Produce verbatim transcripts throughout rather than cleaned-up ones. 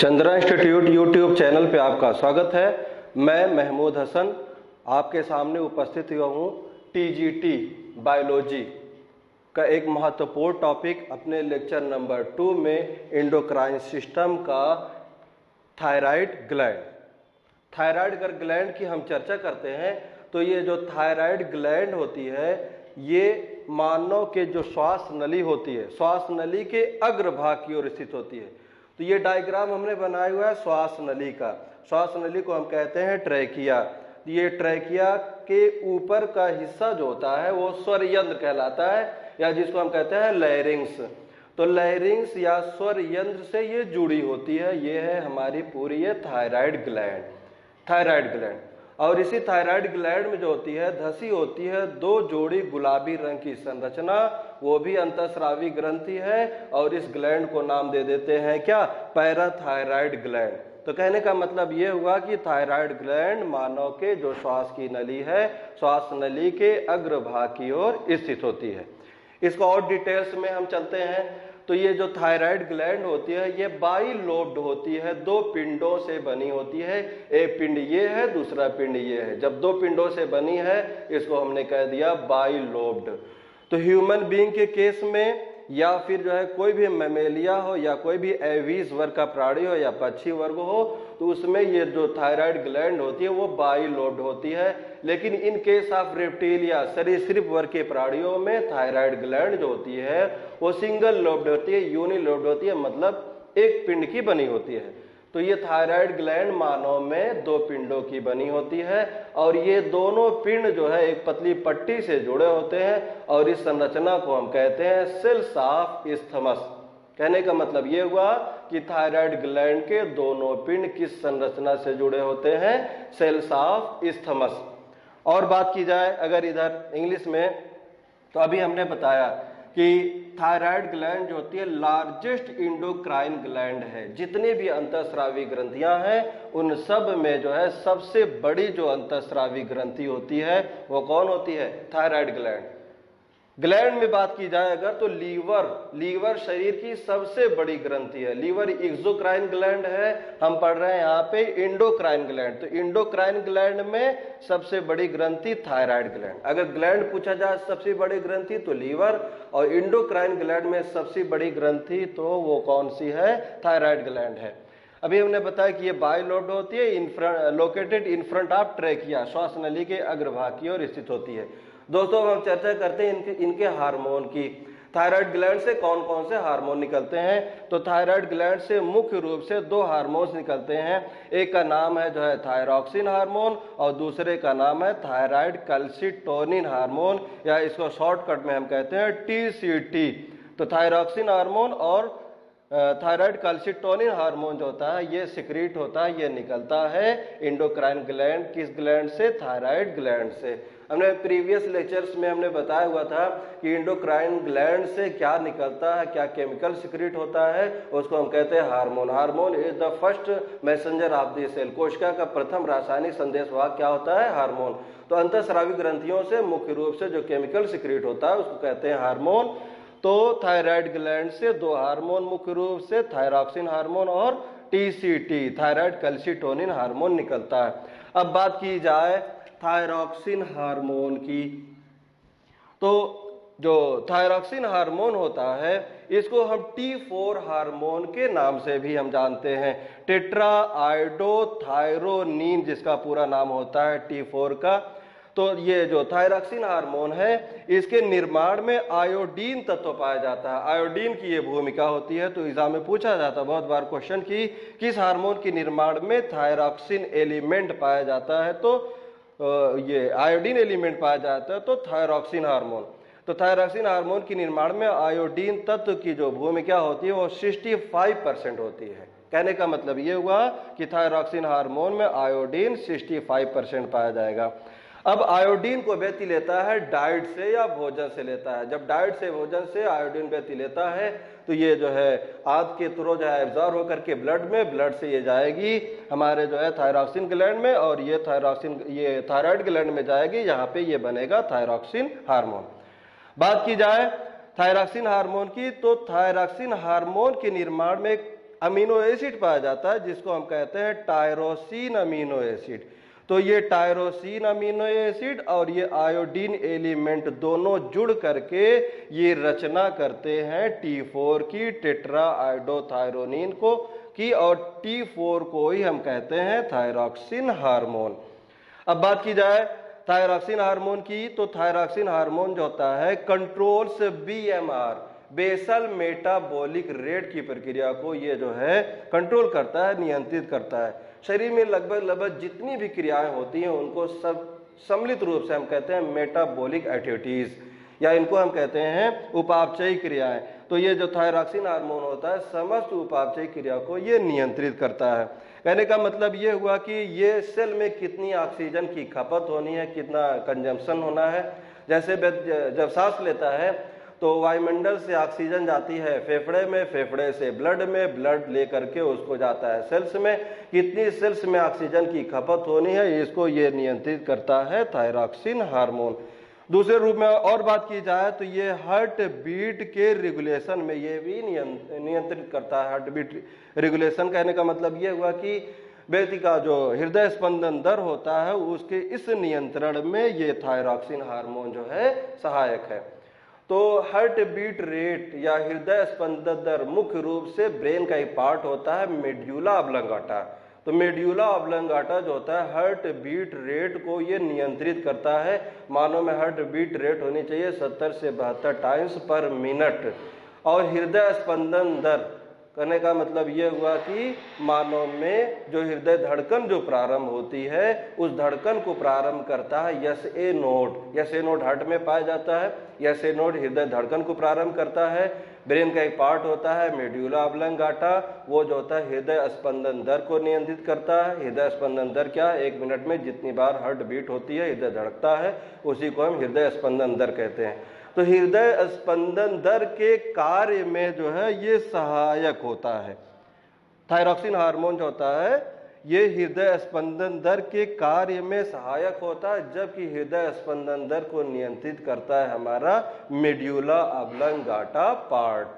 Chandra institute YouTube channel पे आपका स्वागत है। मैं महमूद हसन आपके सामने उपस्थित हुआ हूँ टीजीटी बायोलॉजी का एक महत्वपूर्ण टॉपिक अपने लेक्चर नंबर टू में एंडोक्राइन सिस्टम का थायराइड ग्लैंड। थायराइड ग्लैंड की हम चर्चा करते हैं तो ये जो थायराइड ग्लैंड होती है ये मानव के जो श्वास नली होती है, श्वास नली के अग्रभाग की ओर स्थित होती है। तो ये डायग्राम हमने बनाया हुआ है श्वास नली का। श्वास नली को हम कहते हैं ट्रैकिया। ये ट्रैकिया के ऊपर का हिस्सा जो होता है वो स्वर यंत्र कहलाता है, या जिसको हम कहते हैं लैरिंग्स। तो लैरिंग्स या स्वर यंत्र से ये जुड़ी होती है। ये है हमारी पूरी ये थायराइड ग्लैंड, थायराइड ग्लैंड। और इसी थायराइड ग्लैंड में जो होती है धसी होती है दो जोड़ी गुलाबी रंग की संरचना, वो भी अंतःस्रावी ग्रंथि है। और इस ग्लैंड को नाम दे देते हैं क्या? Parathyroid gland. तो कहने का मतलब ये हुआ कि थायराइड ग्लैंड मानव के जो श्वास की नली है, श्वास नली के अग्रभाग की ओर स्थित होती है। इसको और डिटेल्स में हम चलते हैं तो ये जो थायराइड ग्लैंड होती है ये बाइलोब्ड होती है, दो पिंडों से बनी होती है। एक पिंड ये है, दूसरा पिंड ये है। जब दो पिंडों से बनी है इसको हमने कह दिया बाइलोब्ड। तो ह्यूमन बीइंग के केस में या फिर जो है कोई भी मैमेलिया हो या कोई भी एवीज वर्ग का प्राणी हो या पक्षी वर्ग हो, तो उसमें ये जो थायराइड ग्लैंड होती है वो बाइलोब्ड होती है। लेकिन इन केस ऑफ रेप्टिलिया, सरीसृप वर्ग के प्राणियों में थायराइड ग्लैंड जो होती है वो सिंगल लोब्ड होती है, यूनिलोब्ड होती है, मतलब एक पिंड की बनी होती है। तो ये थायराइड ग्लैंड मानव में दो पिंडों की बनी होती है और ये दोनों पिंड जो है एक पतली पट्टी से जुड़े होते हैं और इस संरचना को हम कहते हैं सेल्स ऑफ इस्थमस। कहने का मतलब ये हुआ कि थायराइड ग्लैंड के दोनों पिंड किस संरचना से जुड़े होते हैं? Cells of isthmus. और बात की जाए अगर इधर इंग्लिश में, तो अभी हमने बताया कि थायराइड ग्लैंड जो होती है लार्जेस्ट इंडोक्राइन ग्लैंड है। जितनी भी अंतःस्रावी ग्रंथियां हैं उन सब में जो है सबसे बड़ी जो अंतःस्रावी ग्रंथि होती है वो कौन होती है? Thyroid gland. ग्लैंड में बात की जाए अगर तो लीवर, लीवर शरीर की सबसे बड़ी ग्रंथि है। लीवर एक्सोक्राइन ग्लैंड है, हम पढ़ रहे हैं यहाँ पे इंडोक्राइन ग्लैंड। तो इंडोक्राइन ग्लैंड में सबसे बड़ी ग्रंथि थायराइड ग्लैंड। अगर ग्लैंड पूछा जाए सबसे बड़ी ग्रंथि तो लीवर, और इंडोक्राइन ग्लैंड में सबसे बड़ी ग्रंथि तो वो कौन सी है? थायराइड ग्लैंड है। अभी हमने बताया कि ये बाइलोब्ड होती है, located in front of trachea, श्वास नली के अग्रभाग की ओर स्थित होती है। दोस्तों हम चर्चा करते हैं इनके इनके हार्मोन की। थायराइड ग्लैंड से कौन कौन से हार्मोन निकलते हैं? तो थायराइड ग्लैंड से मुख्य रूप से दो हार्मोन्स निकलते हैं। एक का नाम है जो है थायरॉक्सिन हार्मोन और दूसरे का नाम है थायराइड कैल्सिटोनिन हार्मोन, या इसको शॉर्टकट में हम कहते हैं टी सी टी। तो थायरॉक्सिन हार्मोन और थायराइड कैल्सिटोनिन हार्मोन जो होता है ये सिक्रीट होता है, ये निकलता है इंडोक्राइन ग्लैंड। किस ग्लैंड से? थायराइड ग्लैंड से। हमने प्रीवियस लेक्चर्स में हमने बताया हुआ था कि इंडोक्राइन ग्लैंड से क्या निकलता है, क्या केमिकल सिक्रीट होता है, उसको हम कहते हैं hormone. Hormone is the first messenger of the cell. कोशिका का प्रथम रासायनिक संदेशवाहक क्या होता है? हार्मोन। तो अंतःस्रावी ग्रंथियों से मुख्य रूप से जो केमिकल सिक्रीट होता है उसको कहते हैं हार्मोन। तो थायराइड ग्लैंड से दो हार्मोन मुख्य रूप से थायरॉक्सिन हार्मोन और T C T, thyroid calcitonin hormone निकलता है। अब बात की जाए थायरॉक्सिन हार्मोन की, तो जो थायरॉक्सिन हार्मोन होता है इसको हम टी फोर हार्मोन के नाम से भी हम जानते हैं। टेट्रा आयोडोथायरोनिन जिसका पूरा नाम होता है टी फोर का। तो ये जो थायरॉक्सिन हार्मोन है इसके निर्माण में आयोडीन तत्व पाया जाता है। आयोडीन की ये भूमिका होती है। तो एग्जाम में पूछा जाता है बहुत बार क्वेश्चन की किस हार्मोन के निर्माण में थायरॉक्सिन एलिमेंट पाया जाता है, तो ये आयोडीन एलिमेंट पाया जाता है तो थायरॉक्सिन हार्मोन। तो थायरॉक्सिन हार्मोन के निर्माण में आयोडीन तत्व की जो भूमिका होती है वो पैंसठ परसेंट होती है। कहने का मतलब ये हुआ कि थायरॉक्सिन हार्मोन में आयोडीन पैंसठ परसेंट पाया जाएगा। अब आयोडीन को व्यक्ति लेता है डाइट से या भोजन से लेता है। जब डाइट से भोजन से आयोडीन व्यक्ति लेता है तो ये जो है आंत के थ्रू जो है एब्जॉर्ब होकर के ब्लड में, ब्लड से ये जाएगी हमारे जो है थायरॉक्सिन ग्लैंड में, और ये थायरॉक्सिन ये थायराइड ग्लैंड में जाएगी, यहाँ पे ये बनेगा थायरॉक्सिन हार्मोन। बात की जाए थायरॉक्सिन हार्मोन की, तो थायरॉक्सिन हार्मोन के निर्माण में एक अमीनो एसिड पाया जाता है जिसको हम कहते हैं टायरोसिन अमीनो एसिड। तो ये टायरोसिन अमीनो एसिड और ये आयोडीन एलिमेंट दोनों जुड़ करके ये रचना करते हैं टी फोर की, टेट्रा आयोडोथायरोनिन को की, और टी फोर को ही हम कहते हैं थायरॉक्सिन हार्मोन। अब बात की जाए थायरॉक्सिन हार्मोन की, तो थायरॉक्सिन हार्मोन जो होता है controls BMR, basal metabolic rate की प्रक्रिया को ये जो है कंट्रोल करता है, नियंत्रित करता है। शरीर में लगभग लगभग जितनी भी क्रियाएं होती हैं उनको सब सम्मिलित रूप से हम कहते हैं मेटाबॉलिक एक्टिविटीज, या इनको हम कहते हैं उपापचयी क्रियाएं। तो ये जो थायरॉक्सिन हार्मोन होता है समस्त उपापचयी क्रिया को ये नियंत्रित करता है। कहने का मतलब ये हुआ कि ये सेल में कितनी ऑक्सीजन की खपत होनी है, कितना कंजम्पशन होना है। जैसे जब सांस लेता है तो वायुमंडल से ऑक्सीजन जाती है फेफड़े में, फेफड़े से ब्लड में, ब्लड लेकर के उसको जाता है सेल्स में, कितनी सेल्स में ऑक्सीजन की खपत होनी है इसको ये नियंत्रित करता है थायरॉक्सिन हार्मोन। दूसरे रूप में और बात की जाए तो ये हार्ट बीट के रेगुलेशन में ये भी नियंत्रित करता है। हार्ट बीट रेगुलेशन कहने का मतलब ये हुआ कि व्यक्ति का जो हृदय स्पंदन दर होता है उसके इस नियंत्रण में ये थायरॉक्सिन हार्मोन जो है सहायक है। तो हार्ट बीट रेट या हृदय स्पंदन दर मुख्य रूप से ब्रेन का एक पार्ट होता है मेड्यूला ऑब्लंगाटा। तो मेड्यूला ऑब्लंगाटा जो होता है हार्ट बीट रेट को ये नियंत्रित करता है। मानव में हार्ट बीट रेट होनी चाहिए सत्तर से बहत्तर टाइम्स पर मिनट, और हृदय स्पंदन दर करने का मतलब ये हुआ कि मानव में जो हृदय धड़कन जो प्रारंभ होती है उस धड़कन को प्रारंभ करता है S A node. S A node heart में पाया जाता है, एस ए नोड हृदय धड़कन को प्रारंभ करता है। ब्रेन का एक पार्ट होता है मेड्यूला ऑब्लंगाटा, वो जो होता है हृदय स्पंदन दर को नियंत्रित करता है। हृदय स्पंदन दर क्या है, एक मिनट में जितनी बार हार्ट बीट होती है, हृदय धड़कता है, उसी को हम हृदय स्पंदन दर कहते हैं। तो हृदय स्पंदन दर के कार्य में जो है ये सहायक होता है। थायरॉक्सिन हार्मोन जो होता है ये हृदय स्पंदन दर के कार्य में सहायक होता है, जबकि हृदय स्पंदन दर को नियंत्रित करता है हमारा मेड्यूला ऑब्लंगाटा पार्ट।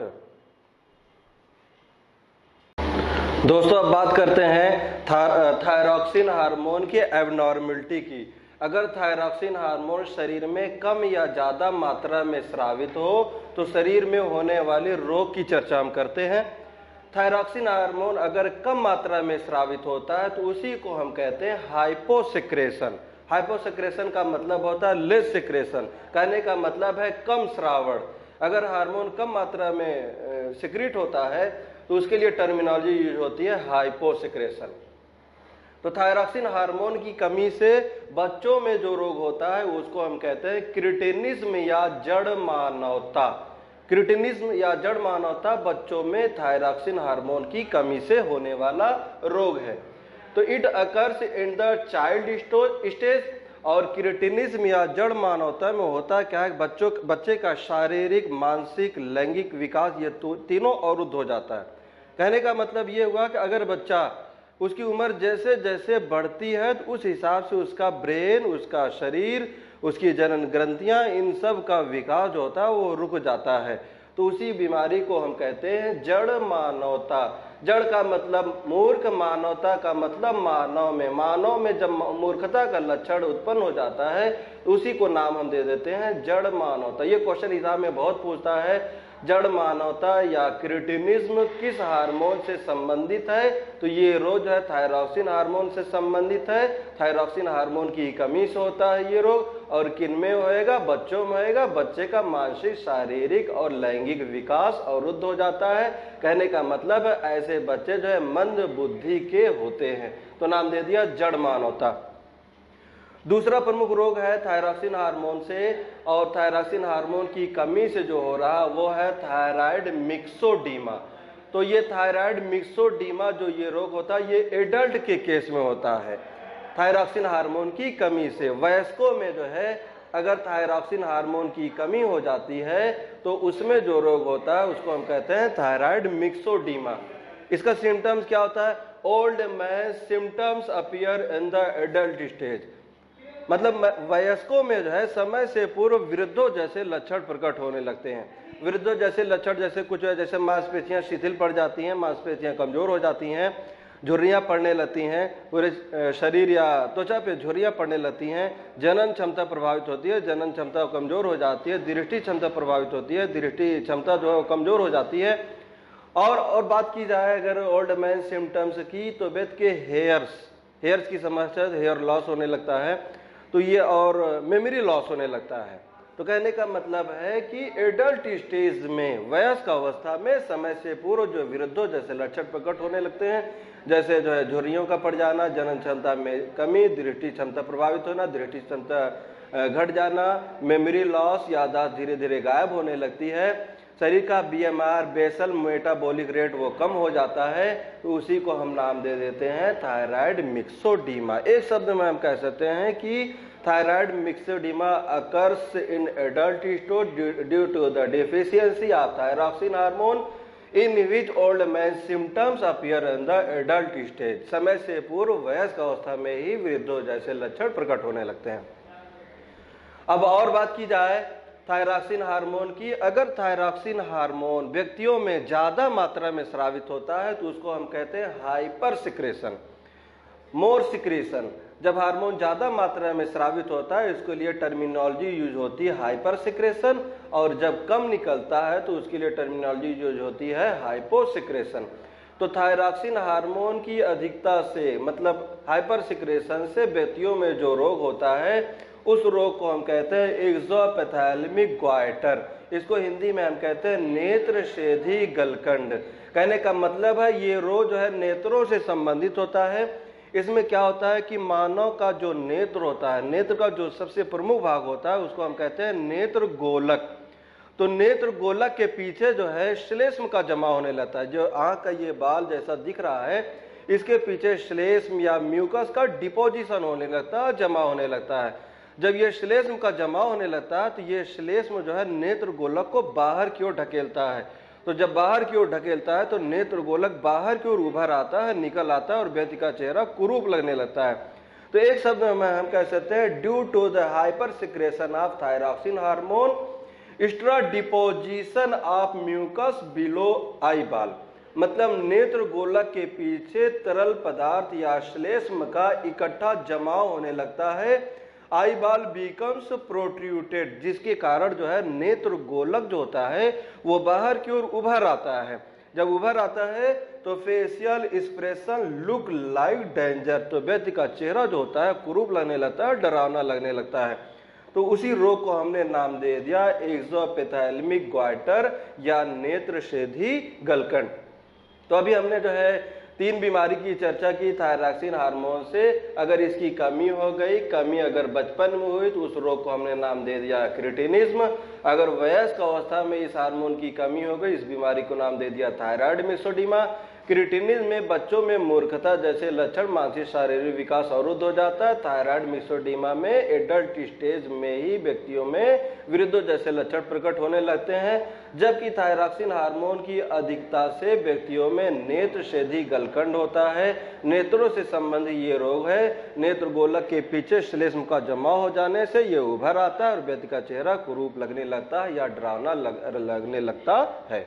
दोस्तों अब बात करते हैं थायरॉक्सिन हार्मोन के एबनॉर्मलिटी की। अगर थायरॉक्सिन हार्मोन शरीर में कम या ज़्यादा मात्रा में स्रावित हो तो शरीर में होने वाले रोग की चर्चा हम करते हैं। थायरॉक्सिन हार्मोन अगर कम मात्रा में स्रावित होता है तो उसी को हम कहते हैं हाइपोसेक्रेशन। हाइपोसेक्रेशन का मतलब होता है लेस सेक्रेशन, कहने का मतलब है कम श्रावण। अगर हार्मोन कम मात्रा में सिक्रीट होता है तो उसके लिए टर्मिनोलॉजी यूज होती है हाइपोसेक्रेशन। तो थायरॉक्सिन हार्मोन की कमी से बच्चों में जो रोग होता है उसको हम कहते हैं क्रिटिनिज्म या जड़ मानवता। क्रिटिनिज्म या जड़ मानवता बच्चों में थायरॉक्सिन हार्मोन की कमी से होने वाला रोग है। तो it occurs in the child stage. और क्रिटिनिज्म या जड़ मानवता में होता क्या है, बच्चों बच्चे का शारीरिक, मानसिक, लैंगिक विकास ये तीनों अवरुद्ध हो जाता है। कहने का मतलब ये हुआ कि अगर बच्चा उसकी उम्र जैसे जैसे बढ़ती है तो उस हिसाब से उसका ब्रेन, उसका शरीर, उसकी जनन ग्रंथियां, इन सब का विकास जो होता है वो रुक जाता है। तो उसी बीमारी को हम कहते हैं जड़ मानवता। जड़ का मतलब मूर्ख, मानवता का मतलब मानव में। मानव में जब मूर्खता का लक्षण उत्पन्न हो जाता है तो उसी को नाम हम दे देते हैं जड़ मानवता। ये क्वेश्चन एग्जाम में बहुत पूछता है, जड़ मानवता या क्रिटिनिज्म किस हार्मोन से संबंधित है। तो ये रोग जो है थायरॉक्सिन हार्मोन से संबंधित है। थायरॉक्सिन हार्मोन की कमी से होता है ये रोग। और किन में होएगा, बच्चों में होएगा। बच्चे का मानसिक, शारीरिक और लैंगिक विकास अवरुद्ध हो जाता है। कहने का मतलब है ऐसे बच्चे जो है मंद बुद्धि के होते हैं। तो नाम दे दिया जड़ मानवता। दूसरा प्रमुख रोग है थायरॉक्सिन हार्मोन से, और थायरॉक्सिन हार्मोन की कमी से जो हो रहा वो है थायराइड मिक्सोडीमा। तो ये थायराइड मिक्सोडीमा जो ये रोग होता है ये एडल्ट के केस में होता है थायरॉक्सिन हार्मोन की कमी से। वयस्कों में जो है अगर थायरॉक्सिन हार्मोन की कमी हो जाती है तो उसमें जो रोग होता है उसको हम कहते हैं थायराइड मिक्सोडीमा। इसका सिम्टम्स क्या होता है, old man symptoms appear in the adult stage. मतलब वयस्कों में जो है समय से पूर्व वृद्धों जैसे लक्षण प्रकट होने लगते हैं। वृद्धों जैसे लक्षण जैसे कुछ है, जैसे मांसपेशियां शिथिल पड़ जाती हैं, मांसपेशियां कमजोर हो जाती हैं, झुर्रियां पड़ने लगती हैं, पूरे शरीर या त्वचा पे झुर्रियां पड़ने लगती हैं, जनन क्षमता प्रभावित होती है, जनन क्षमता कमजोर हो जाती है, दृष्टि क्षमता प्रभावित होती है, दृष्टि क्षमता जो है कमजोर हो जाती है। और और बात की जाए अगर ओल्ड मैन सिम्टम्स की, तो व्यक्ति के हेयर्स हेयर्स की समस्या, हेयर लॉस होने लगता है, तो ये और मेमोरी लॉस होने लगता है। तो कहने का मतलब है कि एडल्ट स्टेज में, वयस्क अवस्था में समय से पूर्व जो विरुद्धों जैसे लक्षण प्रकट होने लगते हैं, जैसे जो है झुर्रियों का पड़ जाना, जनन क्षमता में कमी, दृष्टि क्षमता प्रभावित होना, दृष्टि क्षमता घट जाना, मेमोरी लॉस, याददाश्त धीरे धीरे गायब होने लगती है, शरीर का B M R basal metabolic rate वो कम हो जाता है, तो उसी को हम नाम दे देते हैं थायराइड मिक्सोडीमा। एक शब्द में हम कह सकते हैं कि thyroid myxoedema occurs in adult stage due to the deficiency of thyroxine hormone in which old man symptoms appear in the adult stage. समय से पूर्व वयस्क अवस्था में ही वृद्धों जैसे लक्षण प्रकट होने लगते हैं। अब और बात की जाए थायरॉक्सिन हार्मोन की, अगर थायरॉक्सिन हार्मोन व्यक्तियों में ज्यादा मात्रा में स्रावित होता है तो उसको हम कहते हैं हाइपर सिक्रेशन, मोर सिक्रेशन। जब हार्मोन ज्यादा मात्रा में स्रावित होता है इसके लिए टर्मिनोलॉजी यूज होती है हाइपर सिक्रेशन, और जब कम निकलता है तो उसके लिए टर्मिनोलॉजी यूज होती है हाइपो सिक्रेशन। तो थायरॉक्सिन हार्मोन की अधिकता से, मतलब हाइपर सिक्रेशन से व्यक्तियों में जो रोग होता है उस रोग को हम कहते हैं एक्सोप्थेल्मिक ग्वाइटर। इसको हिंदी में हम कहते हैं नेत्र शेधी गलकंड। कहने का मतलब है ये रोग जो है नेत्रों से संबंधित होता है। इसमें क्या होता है कि मानव का जो नेत्र होता है, नेत्र का जो सबसे प्रमुख भाग होता है उसको हम कहते हैं नेत्र गोलक। तो नेत्र गोलक के पीछे जो है श्लेष्म का जमा होने लगता है। जो आंख का ये बाल जैसा दिख रहा है इसके पीछे श्लेष्म या म्यूकस का डिपोजिशन होने लगता है, जमा होने लगता है। जब ये श्लेष्म का जमा होने लगता है तो ये श्लेष्म जो है नेत्र गोलक को बाहर की ओर ढकेलता है। तो जब बाहर की ओर ढकेलता है तो नेत्र गोलक बाहर की ओर उभर आता है, निकल आता है और व्यक्ति का चेहरा कुरूप लगने लगता है। तो एक शब्द में हम कह सकते हैं due to the hyper secretion of thyroxine hormone extra deposition of mucus below eyeball. मतलब नेत्र गोलक के पीछे तरल पदार्थ या श्लेष्म का इकट्ठा जमाव होने लगता है। आई बाल बिकम्स प्रोट्रूटेड, जिसके कारण जो है नेत्र गोलक जो होता है वो बाहर की ओर उभर आता है। जब उभर आता है तो facial expression look like danger, तो व्यक्ति का चेहरा जो होता है कुरूप लगने लगता है, डरावना लगने लगता है। तो उसी रोग को हमने नाम दे दिया एक्सोप्थेल्मिक ग्वाइटर या नेत्र शेधी गलकंड। तो अभी हमने जो है तीन बीमारी की चर्चा की थायरॉक्सिन हार्मोन से। अगर इसकी कमी हो गई, कमी अगर बचपन में हुई तो उस रोग को हमने नाम दे दिया क्रिटिनिज्म। अगर वयस्क अवस्था में इस हार्मोन की कमी हो गई, इस बीमारी को नाम दे दिया थायराइड मिक्सोडीमा। क्रिटिनिज्म में बच्चों में मूर्खता जैसे लक्षण, मानसिक शारीरिक विकास अवरुद्ध हो जाता है। थायराइड मिक्सोडीमा में एडल्ट स्टेज में ही व्यक्तियों में विरुद्धों जैसे लक्षण प्रकट होने लगते हैं। जबकि थायरॉक्सिन हार्मोन की अधिकता से व्यक्तियों में नेत्र शेधी गलकंड होता है। नेत्रों से संबंधित ये रोग है। नेत्र गोलक के पीछे श्लेष्म का जमा हो जाने से ये उभर आता है और व्यक्ति का चेहरा कुरूप लगने लगता है या डरावना लग, लगने लगता है।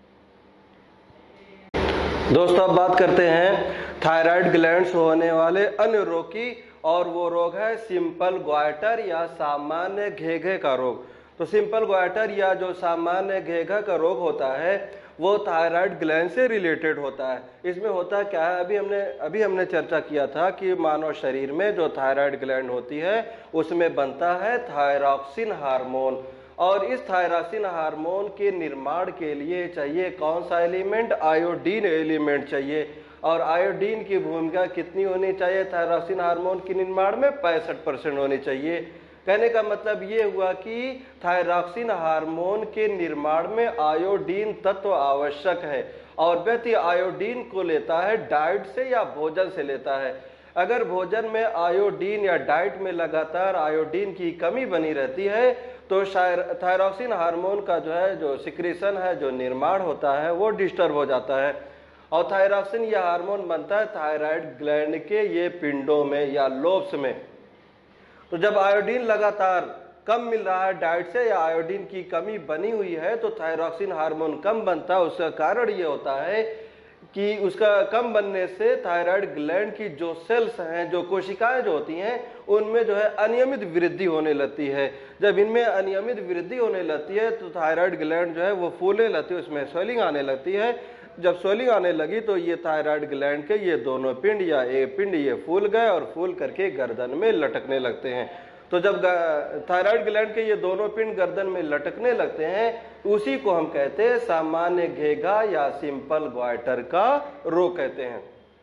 दोस्तों अब बात करते हैं थायराइड ग्लैंड से होने वाले अन्य रोग की, और वो रोग है सिंपल ग्वाइटर या सामान्य घेघे का रोग। तो सिंपल ग्वाइटर या जो सामान्य घेघा का रोग होता है वो थायराइड ग्लैंड से रिलेटेड होता है। इसमें होता क्या है, अभी हमने अभी हमने चर्चा किया था कि मानव शरीर में जो थायराइड ग्लैंड होती है उसमें बनता है थायरॉक्सिन हार्मोन, और इस थायरॉक्सिन हार्मोन के निर्माण के लिए चाहिए कौन सा एलिमेंट, आयोडीन एलिमेंट चाहिए। और आयोडीन की भूमिका कितनी होनी चाहिए थायरॉक्सिन हार्मोन के निर्माण में, पैंसठ परसेंट होनी चाहिए। कहने का मतलब ये हुआ कि थायरॉक्सिन हार्मोन के निर्माण में आयोडीन तत्व आवश्यक है, और व्यक्ति आयोडीन को लेता है डाइट से या भोजन से लेता है। अगर भोजन में आयोडीन या डाइट में लगातार आयोडीन की कमी बनी रहती है तो थायरॉक्सिन हार्मोन का जो है जो सिक्रीशन है, जो निर्माण होता है वो डिस्टर्ब हो जाता है। और थायरॉक्सिन यह हार्मोन बनता है थायराइड ग्लैंड के ये पिंडों में या लोब्स में। तो जब आयोडीन लगातार कम मिल रहा है डाइट से या आयोडीन की कमी बनी हुई है तो थायरॉक्सिन हार्मोन कम बनता है। उसका कारण ये होता है कि उसका कम बनने से थायराइड ग्लैंड की जो सेल्स हैं, जो कोशिकाएं जो होती हैं, उनमें जो है अनियमित वृद्धि होने लगती है। जब इनमें अनियमित वृद्धि होने लगती है तो थायराइड ग्लैंड जो है वो फूलने लगती है, उसमें स्वेलिंग आने लगती है। जब स्वेलिंग आने लगी तो ये थायराइड ग्लैंड के ये दोनों पिंड या ए पिंड ये फूल गए और फूल करके गर्दन में लटकने लगते हैं। तो जब थायराइड ग्लैंड के ये दोनों पिंड गर्दन में लटकने लगते हैं, उसी को हम कहते हैं सामान्य घेघा या सिंपल ग्वाइटर का रोग कहते हैं।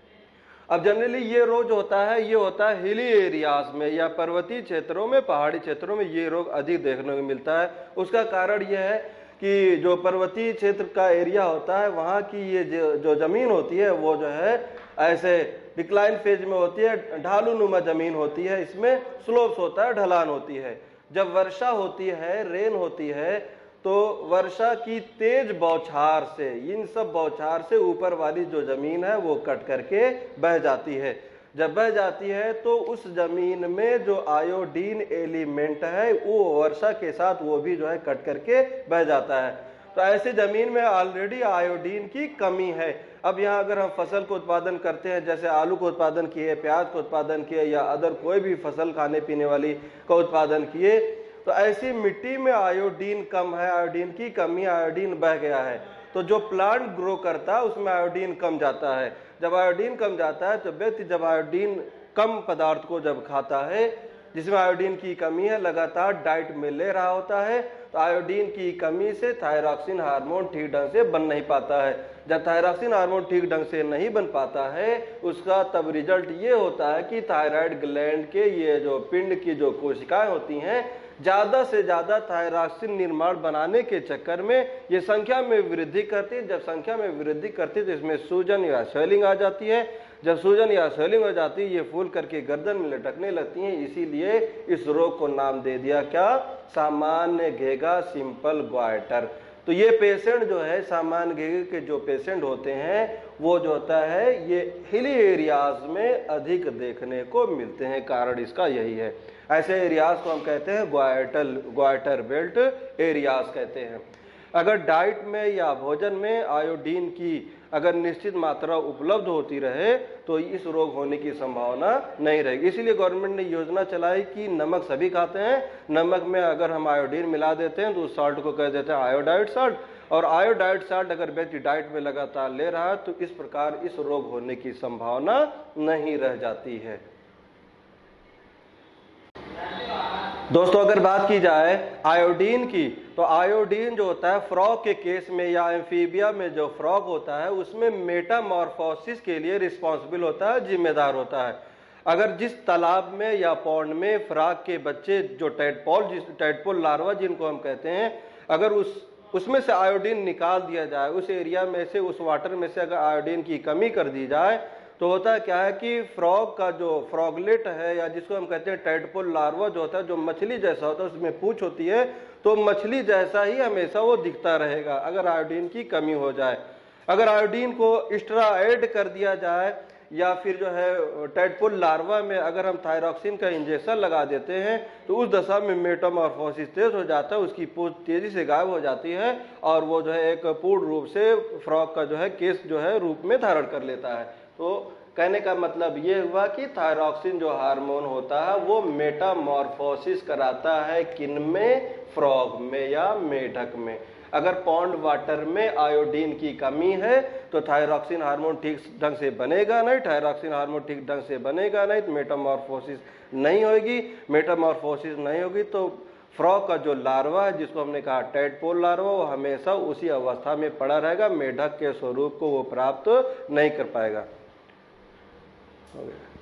अब जनरली ये रोग जो होता है ये होता है हिली एरियाज में या पर्वतीय क्षेत्रों में, पहाड़ी क्षेत्रों में ये रोग अधिक देखने को मिलता है। उसका कारण यह है कि जो पर्वतीय क्षेत्र का एरिया होता है वहाँ की ये जो, जो जमीन होती है वो जो है ऐसे डिक्लाइन फेज में होती है, ढालू नुमा जमीन होती है, इसमें स्लोप्स होता है, ढलान होती है। जब वर्षा होती है, रेन होती है, तो वर्षा की तेज बौछार से, इन सब बौछार से ऊपर वाली जो जमीन है वो कट करके बह जाती है। जब बह जाती है तो उस जमीन में जो आयोडीन एलिमेंट है वो वर्षा के साथ वो भी जो है कट करके बह जाता है। तो ऐसे जमीन में ऑलरेडी आयोडीन की कमी है। अब यहाँ अगर हम फसल को उत्पादन करते हैं, जैसे आलू को उत्पादन किए, प्याज को उत्पादन किए या अदर कोई भी फसल खाने पीने वाली का उत्पादन किए, तो ऐसी मिट्टी में आयोडीन कम है, आयोडीन की कमी, आयोडीन बह गया है, तो जो प्लांट ग्रो करता है उसमें आयोडीन कम जाता है। जब आयोडीन कम जाता है तो व्यक्ति जब आयोडीन कम पदार्थ को जब खाता है जिसमें आयोडीन की कमी है, लगातार डाइट में ले रहा होता है, तो आयोडीन की कमी से थायरॉक्सिन हार्मोन ठीक ढंग से बन नहीं पाता है। जब थायरॉक्सिन हार्मोन ठीक ढंग से नहीं बन पाता है, उसका तब रिजल्ट ये होता है कि थायराइड ग्लैंड के ये जो पिंड की जो कोशिकाएं होती हैं, ज़्यादा से ज़्यादा थायरॉक्सिन निर्माण बनाने के चक्कर में ये संख्या में वृद्धि करती है। जब संख्या में वृद्धि करती है तो इसमें सूजन या स्वेलिंग आ जाती है। जब सूजन या स्वेलिंग हो जाती है, ये फूल करके गर्दन में लटकने लगती हैं। इसीलिए इस रोग को नाम दे दिया क्या? सामान्य घेघा, सिंपल ग्वाइटर। तो ये पेशेंट जो है, सामान्य घेघे के जो पेशेंट होते हैं, वो जो होता है ये हिली एरियाज में अधिक देखने को मिलते हैं। कारण इसका यही है। ऐसे एरियाज को हम कहते हैं ग्वाइटल ग्वाइटर बेल्ट एरियाज कहते हैं। अगर डाइट में या भोजन में आयोडीन की अगर निश्चित मात्रा उपलब्ध होती रहे तो इस रोग होने की संभावना नहीं रहेगी। इसीलिए गवर्नमेंट ने योजना चलाई कि नमक सभी खाते हैं, नमक में अगर हम आयोडीन मिला देते हैं तो उस साल्ट को कह देते हैं आयोडाइड साल्ट, और आयोडाइड साल्ट अगर व्यक्ति डाइट में लगातार ले रहा है तो इस प्रकार इस रोग होने की संभावना नहीं रह जाती है। दोस्तों अगर बात की जाए आयोडीन की, तो आयोडीन जो होता है फ्रॉग के केस में या एम्फीबिया में जो फ्रॉग होता है उसमें मेटामॉर्फोसिस के लिए रिस्पॉन्सिबल होता है, जिम्मेदार होता है। अगर जिस तालाब में या पॉन्ड में फ्रॉग के बच्चे जो टैडपोल जिस टैडपोल लार्वा जिनको हम कहते हैं, अगर उस उसमें से आयोडीन निकाल दिया जाए, उस एरिया में से, उस वाटर में से अगर आयोडीन की कमी कर दी जाए, तो होता क्या है कि फ्रॉग का जो फ्रॉगलेट है या जिसको हम कहते हैं टैडपोल लार्वा जो होता है, जो मछली जैसा होता है, उसमें पूंछ होती है, तो मछली जैसा ही हमेशा वो दिखता रहेगा अगर आयोडीन की कमी हो जाए। अगर आयोडीन को एक्स्ट्रा ऐड कर दिया जाए या फिर जो है टैडपोल लार्वा में अगर हम थायरॉक्सिन का इंजेक्शन लगा देते हैं तो उस दशा में मेटामॉर्फोसिस तेज हो जाता है, उसकी पूंछ तेजी से गायब हो जाती है और वो जो है एक पूर्ण रूप से फ्रॉग का जो है केस जो है रूप में धारण कर लेता है। तो कहने का मतलब ये हुआ कि थायरॉक्सिन जो हार्मोन होता है वो मेटामॉर्फोसिस कराता है, किन में? फ्रॉग में या मेढक में। अगर पॉन्ड वाटर में आयोडीन की कमी है तो थायरॉक्सिन हार्मोन ठीक ढंग से बनेगा नहीं, थायरॉक्सिन हार्मोन ठीक ढंग से बनेगा नहीं तो मेटामॉर्फोसिस नहीं होगी। मेटामॉर्फोसिस नहीं होगी तो फ्रॉग का जो लार्वा है, जिसको हमने कहा टैडपोल लार्वा, वो हमेशा उसी अवस्था में पड़ा रहेगा, मेढक के स्वरूप को वो प्राप्त नहीं कर पाएगा। Okay.